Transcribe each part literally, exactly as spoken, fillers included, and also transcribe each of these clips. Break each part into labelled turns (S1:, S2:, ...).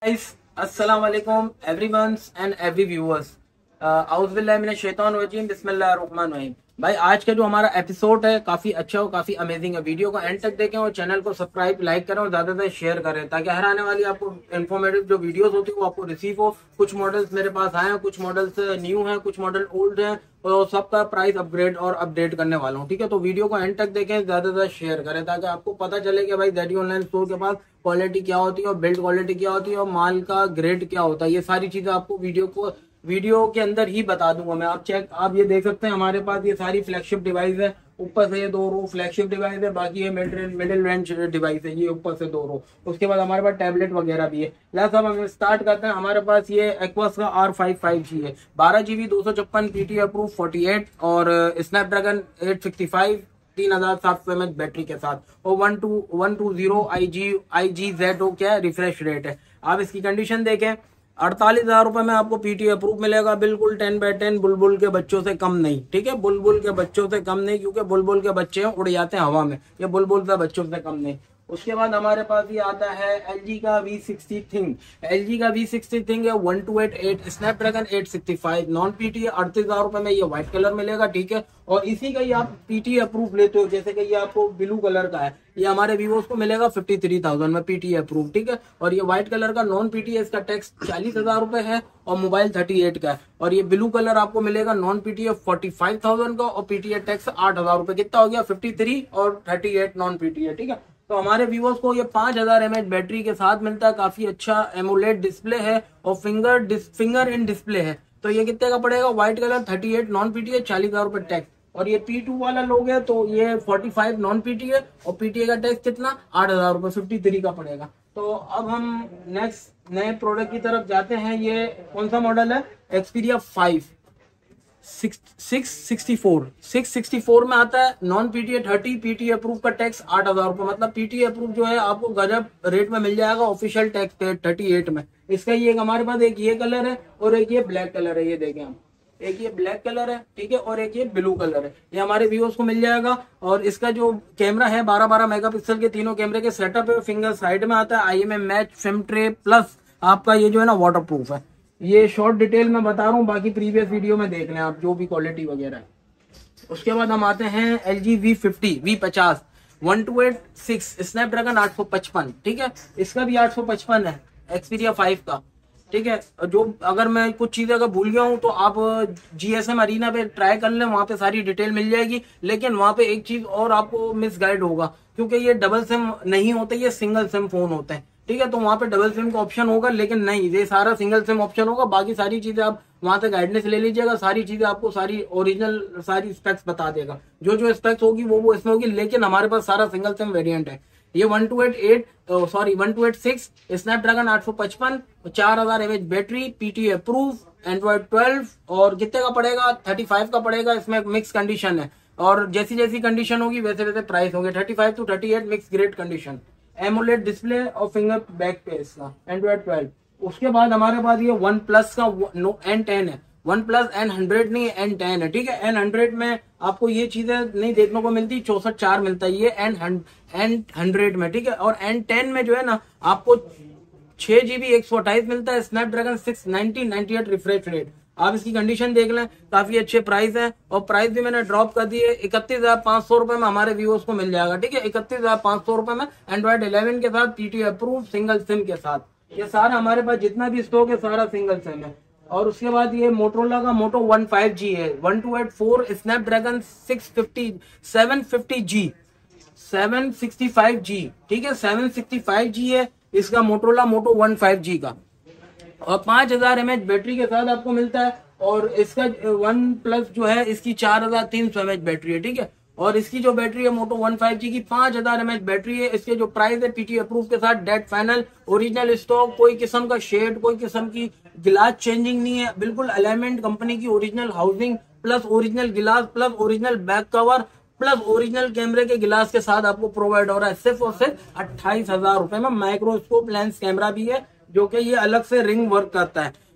S1: guys, अस्सलाम वालेकुम everyone and every viewers. आउज़ बिल्लाहि मिनश शैतानिर रजीम, बिस्मिल्लाहिर रहमानिर रहीम। भाई आज का जो हमारा एपिसोड है काफी अच्छा और काफी अमेजिंग है। वीडियो को एंड तक देखें और चैनल को सब्सक्राइब लाइक करें और ज्यादा से शेयर करें ताकि हर आने वाली आपको इन्फॉर्मेटिव जो वीडियोस होती है वो आपको रिसीव हो। कुछ मॉडल्स मेरे पास आए हैं, कुछ मॉडल्स न्यू हैं, कुछ मॉडल ओल्ड हैं और सबका प्राइस अपग्रेड और अपडेट करने वाला हूँ। ठीक है, तो वीडियो को एंड तक देखें, ज्यादा से शेयर करें ताकि आपको पता चले कि भाई ज़ेड ऑनलाइन स्टोर के पास क्वालिटी क्या होती है और बिल्ड क्वालिटी क्या होती है और माल का ग्रेड क्या होता है। ये सारी चीजें आपको वीडियो को वीडियो के अंदर ही बता दूंगा मैं। आप चेक आप ये देख सकते हैं हमारे पास ये सारी फ्लैगशिप डिवाइस है। ऊपर से ये दो रो फ्लैगशिप डिवाइस है, बाकी ये मिडिल मिडिल रेंज डिवाइस है, ये ऊपर से दो रो। उसके बाद हमारे पास टैबलेट वगैरह भी है। लास्ट अब हम स्टार्ट करते हैं। हमारे पास ये एक्वास का आर फाइव फाइव जी है, बारह जीबी दो सौ छप्पन पीटी अप्रूव फोर्टी एट और स्नैपड्रैगन एट सिक्सटी फाइव तीन हजार सात सौ एम एच बैटरी के साथ और one two one two zero I G I G Z O क्या रिफ्रेश रेट है। आप इसकी कंडीशन देखें, अड़तालीस हजार रुपए में आपको पीटी अप्रूव मिलेगा, बिल्कुल टेन बाय टेन, बुलबुल के बच्चों से कम नहीं। ठीक है, बुलबुल के बच्चों से कम नहीं, क्योंकि बुलबुल के बच्चे उड़ जाते हैं हवा में, ये बुलबुल के बच्चों से कम नहीं। उसके बाद हमारे पास ये आता है एलजी का वी सिक्सटी थिंग। एलजी का वी सिक्सटी थिंग है one two eight eight Snapdragon eight sixty five non PT है, अड़तीस हजार रुपए में ये व्हाइट कलर मिलेगा। ठीक है, और इसी का ही आप पीटी अप्रूव लेते हो, जैसे कि ये आपको ब्लू कलर का है, ये हमारे वीवोस को मिलेगा फिफ्टी थ्री थाउजेंड में पीटी अप्रूव। ठीक है, और ये व्हाइट कलर का नॉन पीटी है, इसका टैक्स चालीस हजार रुपए है और मोबाइल थर्टी एट का है। और ये ब्लू कलर आपको मिलेगा non PT forty five thousand का और पीटी टैक्स आठ हजार रुपए। कितना हो गया? फिफ्टी थ्री और थर्टी एट नॉन पीटी है। ठीक है, तो हमारे वीवोस को ये पांच हजार एम एच बैटरी के साथ मिलता है। काफी अच्छा एमोलेड डिस्प्ले है और फिंगर फिंगर इन डिस्प्ले है। तो ये कितने का पड़ेगा? White colour thirty eight non PT है, चालीस हजार रुपए टैक्स। और ये पी टू वाला लोग है तो ये फोर्टी फाइव नॉन पीटी है और पीटीए का टैक्स कितना? आठ हजार रुपए, फिफ्टी थ्री का पड़ेगा। तो अब हम नेक्स्ट नए प्रोडक्ट की तरफ जाते हैं। ये कौन सा मॉडल है? Xperia five six sixty four six sixty four में आता है non PTA thirty, PT approve का टैक्स आठ हजार रुपए। मतलब पीटी अप्रूव जो है आपको गजब रेट में मिल जाएगा ऑफिशियल टैक्स पे थर्टी एट में। इसका ये हमारे पास एक ये कलर है और एक ये ब्लैक कलर है, ये देखें हम, एक ये ब्लैक कलर है, ठीक है, और एक ये ब्लू कलर है। ये हमारे व्यूअर्स को मिल जाएगा। और इसका जो कैमरा है बारह बारह मेगापिक्सल के तीनों कैमरे के सेटअप है। फिंगर साइड में आता है, आई एम एम मैच फिल्म ट्रे प्लस आपका ये जो है ना वाटर प्रूफ है। ये शॉर्ट डिटेल में बता रहा हूँ, बाकी प्रीवियस वीडियो में देख लें आप जो भी क्वालिटी वगैरह है। उसके बाद हम आते हैं L G V fifty V पचास one two eight six Snapdragon आठ सौ पचपन। ठीक है, इसका भी आठ सौ पचपन है एक्सपीरिया फाइव का। ठीक है, जो अगर मैं कुछ चीजें अगर भूल गया हूँ तो आप जीएसएम अरीना पे ट्राई कर लें, वहां पे सारी डिटेल मिल जाएगी। लेकिन वहां पे एक चीज और आपको मिस गाइड होगा, क्योंकि ये डबल सिम नहीं होते, ये सिंगल सिम फोन होते हैं। ठीक है, तो वहां पे डबल सिम का ऑप्शन होगा, लेकिन नहीं, ये सारा सिंगल सिम ऑप्शन होगा। बाकी सारी चीजें आप वहां से गाइडेंस ले लीजिएगा, सारी चीजें आपको सारी ओरिजिनल सारी स्पेक्स बता देगा। जो जो स्पेक्स होगी वो वो इसमें होगी, लेकिन हमारे पास सारा सिंगल सिम वेरिएंट है। ये one two eight eight sorry one two eight six Snapdragon आठ सौ पचपन, चार हजार M H battery, PT approve, Android twelve और कितने का पड़ेगा? थर्टी फाइव का पड़ेगा। इसमें मिक्स कंडीशन है और जैसी जैसी कंडीशन होगी वैसे वैसे प्राइस होंगे। Thirty five two thirty eight mix grade condition, AMOLED display और फिंगर बैक पे इसका एंड्रॉइड ट्वेल्व। उसके बाद हमारे पास ये वन प्लस का नो एन टेन है। वन प्लस एन हंड्रेड नहीं, एन टेन है। ठीक है, एन हंड्रेड में आपको ये चीजें नहीं देखने को मिलती, चौसठ चार मिलता है ये एन एन हंड्रेड में। ठीक है, और एन टेन में जो है ना आपको छह जीबी एक सौ अट्ठाईस मिलता है, Snapdragon six ninety ninety eight refresh rate. आप इसकी कंडीशन देख लें, काफी अच्छे प्राइस है और प्राइस भी मैंने ड्रॉप कर दिए। इकतीस हजार पांच सौ रुपए में हमारे व्यूअर्स को मिल जाएगा। ठीक है, इकतीस हजार पांच सौ रुपए में एंड्रॉइड इलेवन के साथ, पीटी अप्रूव, सिंगल सिम के साथ। ये सारा हमारे पास जितना भी स्टॉक है सारा सिंगल सिम है। और उसके बाद ये मोटरोला का मोटो वन फाइव जी है, one two eight four Snapdragon six fifty seven fifty G seven sixty five G. ठीक है, सेवन सिक्सटी फाइव जी है इसका Motorola Moto one five G का और पांच हजार एम एच बैटरी के साथ आपको मिलता है। और इसका वन प्लस जो है इसकी चार हजार तीन सौ एम एच बैटरी है। ठीक है, और इसकी जो बैटरी है मोटो वन फाइव जी की पांच हजार एम एच बैटरी है। इसके जो प्राइस है पीटी अप्रूव के साथ, डेट फाइनल, ओरिजिनल स्टॉक, कोई किस्म का शेड, कोई किस्म की गिलास चेंजिंग नहीं है, बिल्कुल अलाइनमेंट कंपनी की ओरिजिनल हाउसिंग प्लस ओरिजिनल गिलास plus original back cover plus original कैमरे के गिलास के साथ आपको प्रोवाइड हो रहा है सिर्फ और सिर्फ अट्ठाईस हजार रुपए में। माइक्रोस्कोप लेंस कैमरा भी है जो कि ये अलग से रिंग वर्क करता है।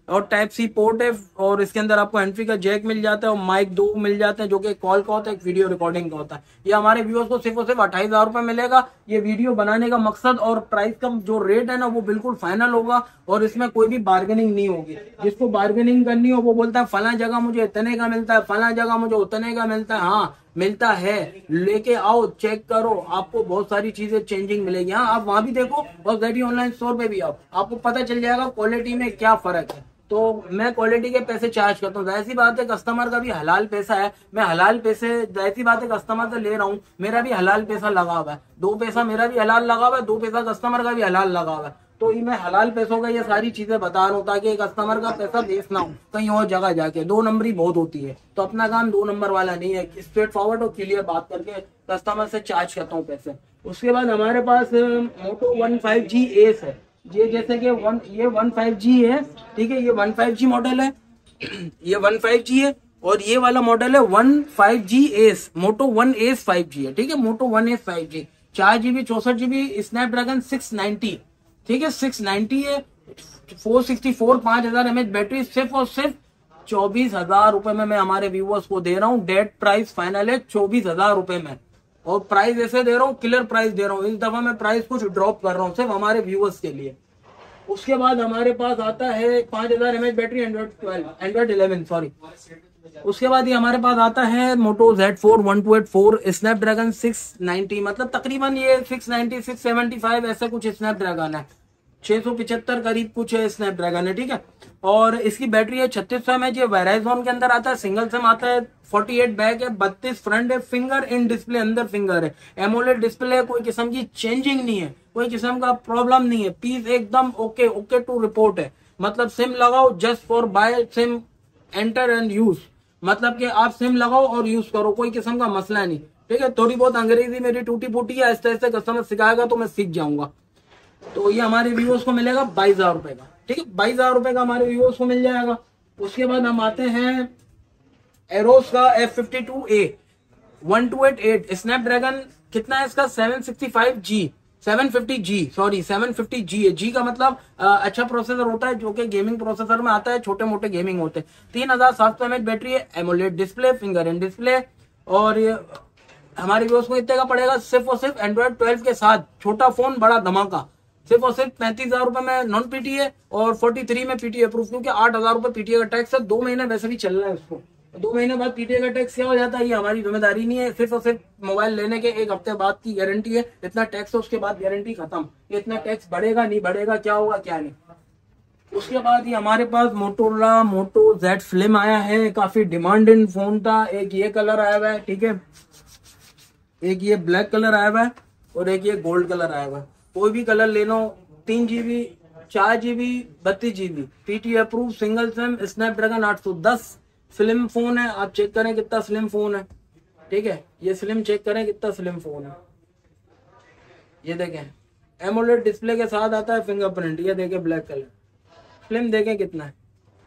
S1: और टाइप सी पोर्ट है, और इसके अंदर आपको एंट्री का जैक मिल जाता है और माइक दो मिल जाते हैं, जो कि कॉल का होता है, एक वीडियो रिकॉर्डिंग का होता है। ये हमारे व्यूअर्स को सिर्फ और सिर्फ अट्ठाईस हजार रुपए मिलेगा। ये वीडियो बनाने का मकसद और प्राइस का जो रेट है ना वो बिल्कुल फाइनल होगा, और इसमें कोई भी बार्गेनिंग नहीं होगी। जिसको बार्गेनिंग करनी हो वो बोलता है फला जगह मुझे इतने का मिलता है, फला जगह मुझे उतने का मिलता है। हाँ मिलता है, लेके आओ, चेक करो, आपको बहुत सारी चीजें चेंजिंग मिलेगी। हाँ आप वहां भी देखो और जेडी ऑनलाइन स्टोर पे भी आओ, आपको पता चल जाएगा क्वालिटी में क्या फर्क है। तो मैं क्वालिटी के पैसे चार्ज करता हूँ, जाहिर सी बात है कस्टमर का भी हलाल पैसा है, मैं हलाल पैसे जाहिर सी बात है कस्टमर से ले रहा हूँ, मेरा भी हलाल पैसा लगा हुआ है, दो पैसा मेरा भी हलाल लगा हुआ है, दो पैसा कस्टमर का भी हलाल लगा हुआ है। तो ये मैं हलाल पैसों का ये सारी चीजें बता रहा हूँ ताकि कस्टमर का पैसा वेस्ट ना हो कहीं और जगह जाके। दो नंबरी बहुत होती है, तो अपना काम दो नंबर वाला नहीं है, स्ट्रेट फॉरवर्ड और क्लियर बात करके कस्टमर से चार्ज करता हूँ पैसे। उसके बाद हमारे पास Moto one five G S है, ये जैसे कि वन ये वन फाइव जी है, ठीक है, ये वन फाइव जी मॉडल है, ये वन फाइव जी है, और ये वाला मॉडल है one five G S, Moto one S five G है, ठीक है, Moto one S five G, चार जीबी चौसठ जीबी स्नैपड्रैगन सिक्स नाइनटी, ठीक है, सिक्स नाइनटी है, फोर सिक्सटी फोर पांच हजार एमएच बैटरी, सिर्फ और सिर्फ चौबीस हजार रुपए में मैं हमारे व्यूअर्स को दे रहा हूँ। डेट प्राइस फाइनल है चौबीस हजार रुपए में, और प्राइस ऐसे दे रहा हूँ, क्लियर प्राइस दे रहा हूँ, इस दफा मैं प्राइस कुछ ड्रॉप कर रहा हूँ सिर्फ हमारे व्यूअर्स के लिए। उसके बाद हमारे पास आता है पांच हजार MH battery, Android twelve Android eleven sorry. उसके बाद ये हमारे पास आता है Moto Z four one two eight four Snapdragon six ninety, मतलब तकरीबन ये six ninety six seventy five ऐसा कुछ स्नैपड्रैगन है, छह सौ पिछहत्तर करीब कुछ है स्नैपड्रैगन है, ठीक है। और इसकी बैटरी है छत्तीस सौ एमएच, ये वेराइजॉन के अंदर आता है, सिंगल सिम आता है, अड़तालीस बैक है, बत्तीस फ्रंट है, फिंगर इन डिस्प्ले, अंदर फिंगर है, एमोलेड डिस्प्ले है, कोई किस्म की चेंजिंग नहीं है, कोई किस्म का प्रॉब्लम नहीं है, पीस एकदम ओके ओके टू रिपोर्ट है। मतलब सिम लगाओ just for by SIM enter and use, मतलब कि आप सिम लगाओ और यूज करो, कोई किस्म का मसला नहीं, ठीक है। थोड़ी बहुत अंग्रेजी मेरी टूटी फूटी है, आहिस्ते आहिस्ते कस्टमर सिखाएगा तो मैं सीख जाऊंगा। तो ये हमारे व्यूअर्स को मिलेगा बाईस हजार रुपए का, ठीक है, बाईस हजार रुपए का हमारे व्यूअर्स को मिल जाएगा। उसके बाद हम आते हैं एरोस का F fifty two A one two eight eight Snapdragon, कितना है इसका, seven sixty five G, seven fifty G sorry seven fifty G है, जी का मतलब आ, अच्छा प्रोसेसर होता है जो कि गेमिंग प्रोसेसर में आता है, छोटे मोटे गेमिंग होते हैं। तीन हजार सात सौ एमएच बैटरी है, AMOLED display, finger in display, और ये हमारे व्यूअर्स को इतने का पड़ेगा सिर्फ और सिर्फ एंड्रॉइड ट्वेल्व के साथ, छोटा फोन बड़ा धमाका, सिर्फ और सिर्फ पैंतीस हजार रुपए में नॉन पीटीए और तैंतालीस में पीटीए अप्रूव, क्योंकि आठ हजार रुपए पीटीए का टैक्स है, दो महीने वैसे भी चल रहा है उसको, दो महीने बाद पीटीए का टैक्स क्या हो जाता है ये हमारी जिम्मेदारी नहीं है, सिर्फ और सिर्फ मोबाइल लेने के एक हफ्ते बाद की गारंटी है, इतना टैक्स है, उसके बाद गारंटी खत्म, इतना टैक्स बढ़ेगा नहीं बढ़ेगा, क्या होगा क्या नहीं। उसके बाद ये हमारे पास मोटोरोला मोटो जेड फ्लिम आया है, काफी डिमांडिंग फोन था, एक ये कलर आया हुआ है, ठीक है, एक ये ब्लैक कलर आया हुआ है, और एक ये गोल्ड कलर आया हुआ है, कोई भी कलर ले लो, तीन जीबी चार जीबी बत्तीस GB PT approve, single SIM, Snapdragon आठ सौ दस, स्लिम फोन है, आप चेक करें कितना स्लिम फोन है, ठीक है, ये स्लिम चेक करें कितना स्लिम फोन है, ये देखें एमोलेड डिस्प्ले के साथ आता है, फिंगरप्रिंट, ये देखें ब्लैक कलर, स्लिम देखें कितना है,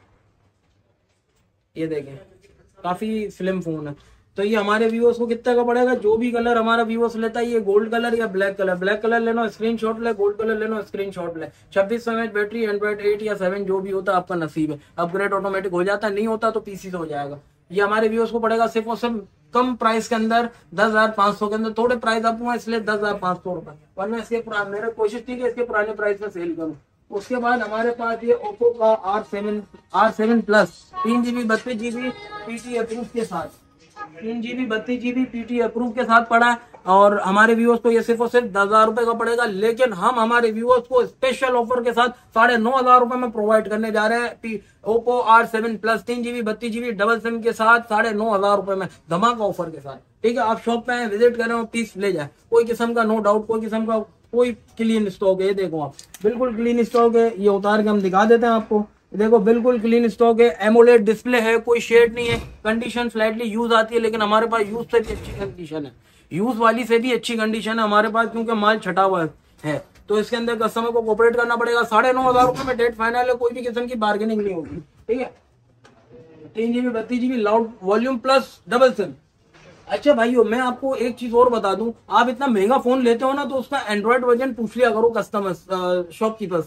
S1: ये देखें काफी स्लिम फोन है। तो ये हमारे व्यूअर्स को कितना का पड़ेगा, जो भी कलर हमारा व्यूअर्स लेता है, ये गोल्ड कलर या ब्लैक कलर, ब्लैक कलर लेना स्क्रीनशॉट ले, गोल्ड कलर लेना स्क्रीनशॉट ले, छब्बीस सौ एमएच बैटरी, एंड्रॉइड एट या सेवन जो भी होता है आपका नसीब है, अपग्रेड ऑटोमेटिक हो जाता है, नहीं होता तो पीसी से हो जाएगा। ये हमारे व्यूअर्स को पड़ेगा सिर्फ और सिर्फ कम प्राइस के अंदर, दस हजार पांच सौ के अंदर, थोड़े प्राइस अप हुआ इसलिए दस हजार पांच सौ रुपए, वरना इसके मेरा कोशिश थी कि इसके पुराने प्राइस में सेल करूँ। उसके बाद हमारे पास ये ओप्पो का R seven R seven plus, तीन जीबी बत्तीस जीबी पीटी अप्रूव के साथ, तीन जीबी बत्तीस जीबी पीटी अप्रूव के साथ पड़ा है, और हमारे व्यूअर्स को ये सिर्फ और सिर्फ दस हजार रुपए का पड़ेगा, लेकिन हम हमारे व्यूअर्स को स्पेशल ऑफर के साथ साढ़े नौ हजार रुपए में प्रोवाइड करने जा रहे हैं। ओप्पो आर सेवन प्लस तीन जीबी बत्तीस जीबी डबल सिम के साथ साढ़े नौ हजार रुपए में धमाका ऑफर के साथ, ठीक है। आप शॉप पे विजिट करें और पीस ले जाए, कोई किस्म का नो डाउट, कोई किस्म का कोई क्लीन स्टॉक है, ये देखो आप बिल्कुल क्लीन स्टॉक है, ये उतार के हम दिखा देते हैं आपको, देखो बिल्कुल क्लीन स्टॉक है, एमोलेड डिस्प्ले है, कोई शेड नहीं है, कंडीशन स्लाइटली यूज आती है, लेकिन हमारे पास यूज से भी अच्छी कंडीशन है, यूज वाली से भी अच्छी कंडीशन है हमारे पास, क्योंकि माल छटा हुआ है, तो इसके अंदर कस्टमर को कोऑपरेट करना पड़ेगा। साढ़े नौ हजार रुपए में डेट फाइनल है, कोई भी किस्म की बार्गेनिंग नहीं होगी, ठीक है। तीन जीबी बत्तीस GB loud volume plus double SIM. अच्छा भाइयों, मैं आपको एक चीज और बता दूं, आप इतना महंगा फोन लेते हो ना, तो उसका एंड्रॉइड वर्जन पूछ लिया करो कस्टमर शॉपकीपर से,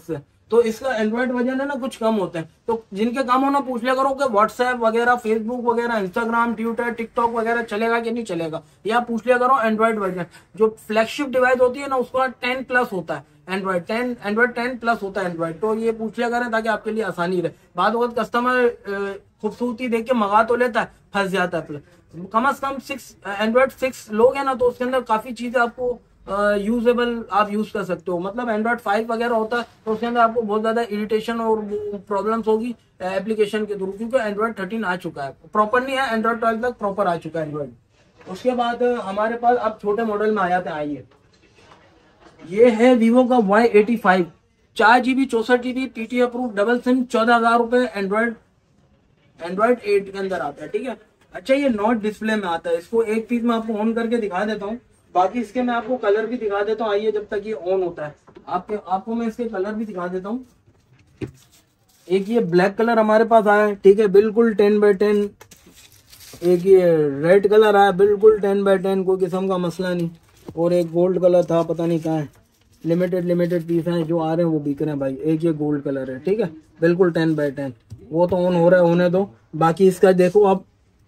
S1: तो इसका एंड्रॉइड वर्जन है ना कुछ कम होते हैं। तो जिनके काम हो ना पूछ लिया करो कि व्हाट्सएप वगैरह, फेसबुक वगैरह, इंस्टाग्राम, ट्विटर, टिकटॉक वगैरह चलेगा कि नहीं चलेगा, या पूछ लिया करो एंड्रॉइड वर्जन। जो फ्लैगशिप डिवाइस होती है ना उसका टेन प्लस होता है Android ten Android ten plus होता है एंड्रॉइड। तो ये पूछ लिया करें ताकि आपके लिए आसानी रहे। बाद वक्त कस्टमर खूबसूरती देख के मंगा तो लेता है, फंस जाता है। कम से कम सिक्स एंड्रॉइड सिक्स लोग हैं ना तो उसके अंदर काफी चीजें आपको यूजेबल uh, आप यूज कर सकते हो। मतलब एंड्रॉइड फाइव वगैरह होता है तो उसके अंदर आपको बहुत ज्यादा इरिटेशन और प्रॉब्लम्स होगी एप्लीकेशन के थ्रू, क्योंकि एंड्रॉइड थर्टीन आ चुका है, प्रॉपर नहीं है, एंड्रॉइड ट्वेल्व तक प्रॉपर आ चुका है एंड्रॉइड। उसके बाद हमारे पास अब छोटे मॉडल में आ जाते हैं। आइए, ये है वीवो का वाई एटी फाइव, चार जीबी चौसठ GB PT approve double SIM, चौदह हजार रुपए, एंड्रॉइड एंड्रॉइड एट के अंदर आता है। ठीक है, अच्छा ये नॉट डिस्प्ले में आता है। इसको एक पीस में आपको ऑन करके दिखा देता हूँ, बाकी इसके मैं आपको कलर भी दिखा देता हूँ। आइए, जब तक ये ऑन होता है आपके आपको मैं इसके कलर भी दिखा देता हूँ। एक ये ब्लैक कलर हमारे पास आया है, ठीक है, बिल्कुल टेन बाई टेन। एक ये रेड कलर आया, बिल्कुल टेन बाई टेन, कोई किस्म का मसला नहीं। और एक गोल्ड कलर था, पता नहीं कहाँ है, लिमिटेड लिमिटेड पीस हैं जो आ रहे हैं वो बिक रहे हैं भाई। एक ये गोल्ड कलर है, ठीक है, बिल्कुल टेन बाई टेन। वो तो ऑन हो रहा है, होने दो। बाकी इसका देखो आप,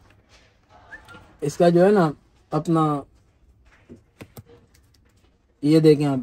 S1: इसका जो है ना अपना ये देखें आप,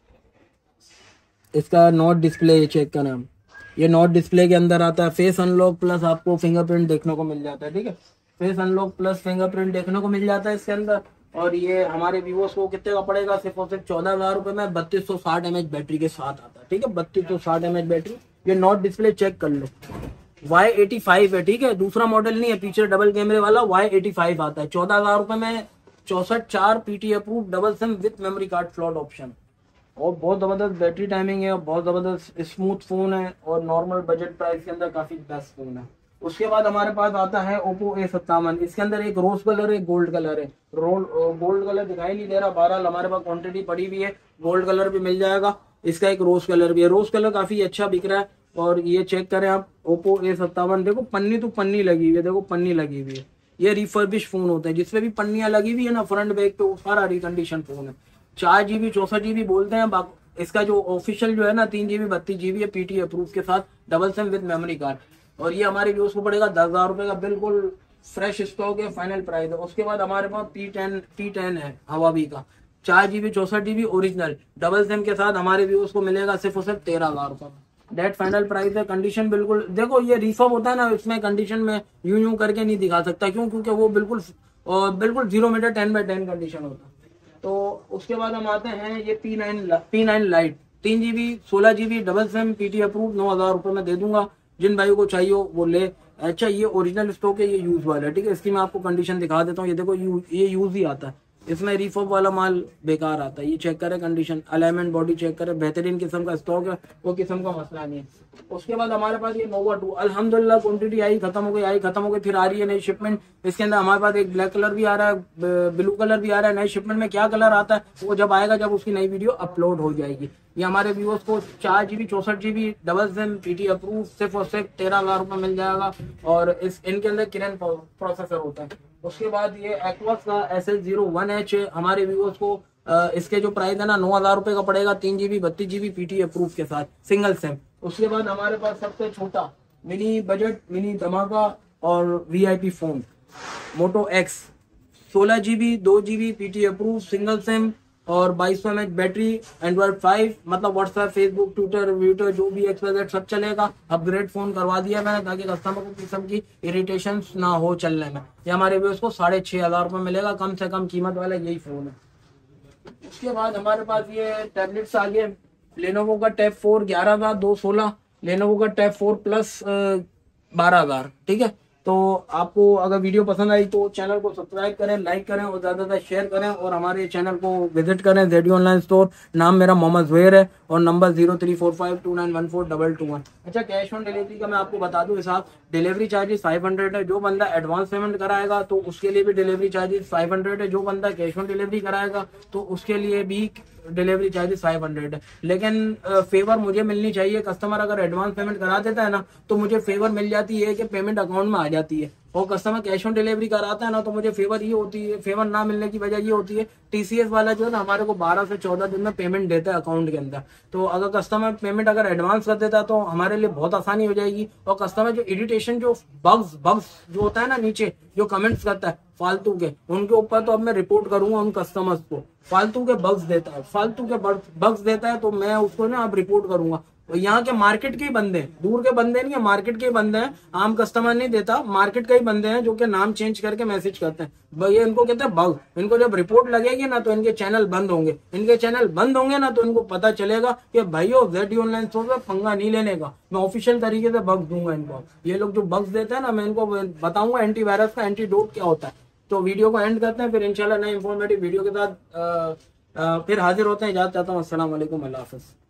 S1: इसका नॉट डिस्प्ले ये चेक करें हम, ये नॉट डिस्प्ले के अंदर आता है। फेस अनलॉक प्लस आपको फिंगरप्रिंट देखने को मिल जाता है। ठीक है, फेस अनलॉक प्लस फिंगरप्रिंट देखने को मिल जाता है इसके अंदर। और ये हमारे वीवो को कितने का पड़ेगा, सिर्फ और सिर्फ चौदह हजार रुपए में बत्तीस सौ साठ एम एच बैटरी के साथ आता है। ठीक है, बत्तीस सौ साठ एम एच बैटरी। ये नॉट डिस्प्ले चेक कर लो, वाई एटी फाइव है। ठीक है, दूसरा मॉडल नहीं है, पीछे डबल कैमरे वाला वाई एटी फाइव आता है चौदह हजार रुपए में, चौसठ चार PT approve double SIM with memory card slot option. और बहुत जबरदस्त बैटरी टाइमिंग है और बहुत जबरदस्त स्मूथ फोन है और नॉर्मल बजट प्राइस के अंदर काफी बेस्ट फोन है। उसके बाद हमारे पास आता है ओप्पो ए सत्तावन। इसके अंदर एक रोज कलर है, गोल्ड कलर है। रोल गोल्ड कलर दिखाई नहीं दे रहा, बहरहाल हमारे पास क्वांटिटी पड़ी हुई है, गोल्ड कलर भी मिल जाएगा। इसका एक रोज कलर भी है, रोज कलर काफी अच्छा बिक रहा है। और ये चेक करें आप, ओप्पो ए सत्तावन, देखो पन्नी तो पन्नी लगी हुई है, देखो पन्नी लगी हुई है। ये रिफर्बिश फोन होते हैं, जिसपे भी पन्नियां लगी हुई है ना फ्रंट बैक पे, वो सारा रिकंडीशन फोन है। चार जीबी चौसठ जीबी बोलते हैं। इसका जो ऑफिशियल जो है ना तीन जीबी बत्तीस जीबी है पीटी अप्रूव के साथ, double SIM with memory card. और ये हमारे व्यूज को पड़ेगा दस हजार रुपए का, बिल्कुल फ्रेश स्टॉक है, फाइनल प्राइस है। उसके बाद हमारे पास पी टेन पी टेन है हवावी का, चार जीबी चौसठ जीबी ओरिजिनल डबल सिम के साथ हमारे व्यूज को मिलेगा सिर्फ और सिर्फ तेरह हजार रुपए में। डेट फाइनल प्राइस है। कंडीशन बिल्कुल देखो, ये रिफर्ब होता है ना, इसमें कंडीशन में यूं यूं करके नहीं दिखा सकता, क्यों, क्योंकि वो बिल्कुल बिल्कुल zero metre ten by ten condition होता है। तो उसके बाद हम आते हैं ये P nine P nine lite, तीन जीबी सोलह GB double SIM PT approve, नौ हजार रुपए में दे दूंगा। जिन भाइयों को चाहिए वो ले। अच्छा ये ओरिजिनल स्टॉक है, ये यूज वाला है। ठीक है, इसकी मैं आपको कंडीशन दिखा देता हूँ। ये देखो यू, ये यूज ही आता है, इसमें रिफर्ब वाला माल बेकार आता है। ये चेक करें कंडीशन, अलाइनमेंट बॉडी चेक करें, बेहतरीन किस्म का स्टॉक है, वो किस्म का मसला नहीं है। उसके बाद हमारे पास ये नोवा टू, अल्हम्दुलिल्लाह क्वांटिटी आई खत्म हो गई, आई खत्म हो गई, फिर आ रही है नई शिपमेंट। इसके अंदर हमारे पास एक ब्लैक कलर भी आ रहा है, ब्लू कलर भी आ रहा है। नई शिपमेंट में क्या कलर आता है वो जब आएगा, जब उसकी नई वीडियो अपलोड हो जाएगी। ये हमारे व्यूअर्स को चार जीबी चौसठ GB double SIM PT approve सिर्फ और सिर्फ तेरह हजार रुपए मिल जाएगा। और इस इनके अंदर किरण प्रोसेसर होता है। उसके बाद ये एक्वास का S S zero one H हमारे व्यूअर्स को आ, इसके जो प्राइस है ना नौ हजार रुपए का पड़ेगा, तीन जीबी बत्तीस जीबी पीटी अप्रूव के साथ सिंगल सिम। उसके बाद हमारे पास सबसे छोटा मिनी बजट मिनी धमाका और वीआईपी फोन मोटो एक्स, सोलह जीबी दो GB PT approve single SIM और बाईस सौ M H battery, Android five, मतलब व्हाट्सएप फेसबुक ट्विटर व्यूटर जो भी एक्सवाइजेड सब चलेगा। अपग्रेड फोन करवा दिया मैंने ताकि कस्टमर को किस्म की इरिटेशन ना हो चलने में। ये हमारे व्यूअर्स को साढ़े छह हजार रुपये मिलेगा, कम से कम कीमत वाला यही फोन है। उसके बाद हमारे पास ये टैबलेट्स आ गए, लेनोवो का टैब फोर ग्यारह हजार दो सोलह, लेनोवो का टैब फोर प्लस बारह हजार। ठीक है, तो आपको अगर वीडियो पसंद आई तो चैनल को सब्सक्राइब करें, लाइक करें और ज़्यादा से शेयर करें और हमारे चैनल को विजिट करें। जेडी ऑनलाइन स्टोर, नाम मेरा मोहम्मद जुहैर है और number zero three four five two nine one four double two one. अच्छा, कैश ऑन डिलीवरी का मैं आपको बता दूं हिसाब, डिलीवरी चार्जेस फाइव हंड्रेड है। जो बंदा एडवांस पेमेंट कराएगा तो उसके लिए भी डिलीवरी चार्जेस फाइव हंड्रेड है। जो बंदा कैश ऑन डिलीवरी कराएगा तो उसके लिए भी डिलीवरी चार्जेस फाइव हंड्रेड है। लेकिन फेवर मुझे मिलनी चाहिए, कस्टमर अगर एडवांस पेमेंट करा देता है ना तो मुझे फेवर मिल जाती है कि पेमेंट अकाउंट में आ जाती है। और कस्टमर कैश ऑन डिलीवरी कराता है ना, तो मुझे फेवर ये होती है, फेवर ना मिलने की वजह ये होती है, टीसीएस वाला जो है ना हमारे को बारह से चौदह दिन में पेमेंट देता है अकाउंट के अंदर। तो अगर कस्टमर पेमेंट अगर एडवांस कर देता है तो हमारे लिए बहुत आसानी हो जाएगी। और कस्टमर जो इरिटेशन, जो बग्स बग्स जो होता है ना नीचे जो कमेंट्स करता है फालतू के, उनके ऊपर तो अब मैं रिपोर्ट करूंगा उन कस्टमर्स को। फालतू के बग्स देता है, फालतू के बग्स देता है तो मैं उसको ना अब रिपोर्ट करूंगा। और यहाँ के मार्केट के ही बंदे, दूर के बंदे नहीं है, मार्केट के ही बंदे हैं, आम कस्टमर नहीं देता, मार्केट के ही बंदे हैं जो कि नाम चेंज करके मैसेज करते हैं। भैया इनको कहते हैं बग। इनको जब रिपोर्ट लगेगी ना तो इनके चैनल बंद होंगे। इनके चैनल बंद होंगे ना तो इनको पता चलेगा कि भाइयों जेड ऑनलाइन स्टोर पे पंगा नहीं लेने का, मैं ऑफिशियल तरीके से बग्स दूंगा इनको। ये लोग जो बग्स देते हैं ना, मैं इनको बताऊंगा एंटीवायरस का एंटीडोट क्या होता है। तो वीडियो को एंड करते हैं, फिर इंशाल्लाह नए इंफॉर्मेटिव वीडियो के साथ आ, आ, फिर हाजिर होते हैं। इजाजत चाहता हूँ। अस्सलाम वालेकुम, अल्लाह हाफिज।